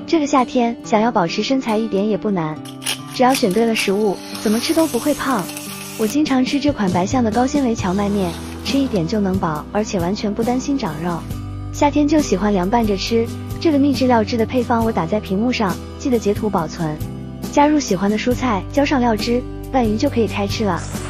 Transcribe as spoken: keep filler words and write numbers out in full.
这个夏天想要保持身材一点也不难，只要选对了食物，怎么吃都不会胖。我经常吃这款白象的高纤维荞麦面，吃一点就能饱，而且完全不担心长肉。夏天就喜欢凉拌着吃，这个秘制料汁的配方我打在屏幕上，记得截图保存。加入喜欢的蔬菜，浇上料汁，拌匀就可以开吃了。